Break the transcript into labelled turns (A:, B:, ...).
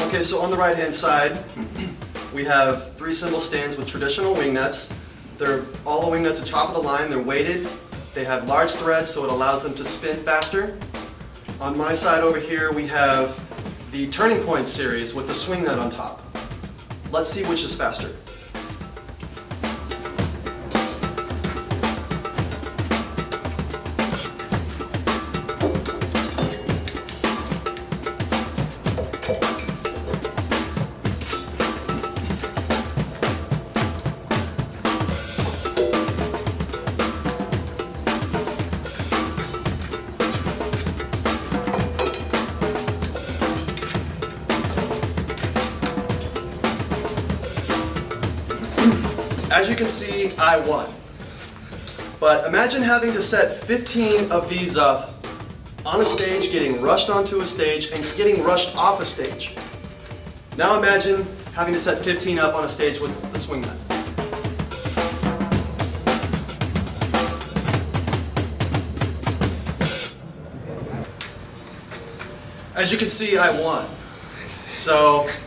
A: Okay, so on the right hand side, we have 3 cymbal stands with traditional wing nuts. All the wing nuts are top of the line, they're weighted, they have large threads so it allows them to spin faster. On my side over here we have the Turning Point series with the swing nut on top. Let's see which is faster. As you can see, I won. But imagine having to set 15 of these up on a stage, getting rushed onto a stage, and getting rushed off a stage. Now imagine having to set 15 up on a stage with the swing nut. As you can see, I won. So